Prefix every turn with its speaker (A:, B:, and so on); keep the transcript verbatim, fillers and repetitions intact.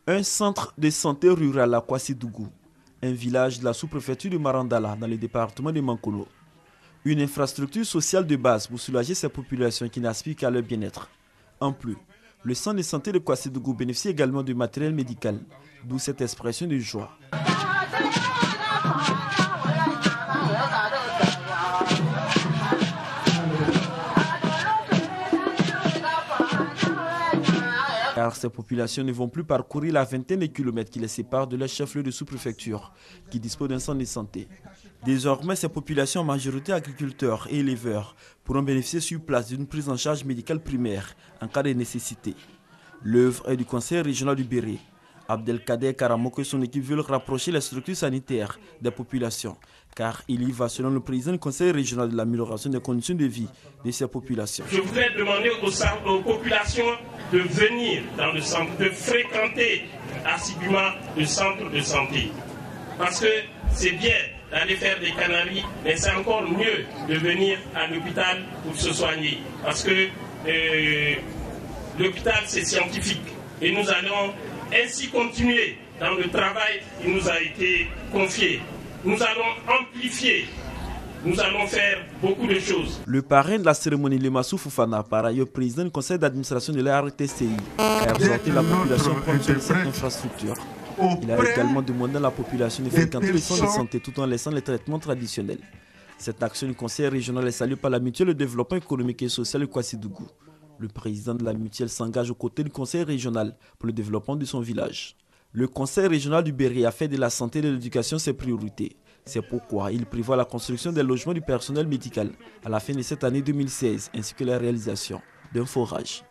A: Un centre de santé rural à Kwasidougou, un village de la sous-préfecture de Marandala dans le département de Mankolo. Une infrastructure sociale de base pour soulager ces populations qui n'aspirent qu'à leur bien-être. En plus, le centre de santé de Kwasidougou bénéficie également du matériel médical, d'où cette expression de joie. Car ces populations ne vont plus parcourir la vingtaine de kilomètres qui les séparent de leur chef-lieu de sous-préfecture, qui dispose d'un centre de santé. Désormais, ces populations, en majorité agriculteurs et éleveurs, pourront bénéficier sur place d'une prise en charge médicale primaire en cas de nécessité. L'œuvre est du conseil régional du Béré. Abdelkader Karamoko et son équipe veulent rapprocher les structures sanitaires des populations, car il y va, selon le président du conseil régional, de l'amélioration des conditions de vie de ces populations.
B: Je voudrais demander aux, aux populations de venir dans le centre, de fréquenter assidûment le centre de santé. Parce que c'est bien d'aller faire des canaries, mais c'est encore mieux de venir à l'hôpital pour se soigner. Parce que euh, l'hôpital, c'est scientifique. Et nous allons ainsi continuer dans le travail qui nous a été confié. Nous allons amplifier, nous allons faire beaucoup de choses.
A: Le parrain de la cérémonie, Lemassou Foufana, par ailleurs président du conseil d'administration de la R T C I, a exhorté la population à prendre soin de cette infrastructure. Il a également demandé à la population de fréquenter les centres de santé tout en laissant les traitements traditionnels. Cette action du conseil régional est saluée par la mutuelle de développement économique et social de Kwasidougou. Le président de la mutuelle s'engage aux côtés du conseil régional pour le développement de son village. Le conseil régional du Béré a fait de la santé et de l'éducation ses priorités. C'est pourquoi il prévoit la construction des logements du personnel médical à la fin de cette année deux mille seize ainsi que la réalisation d'un forage.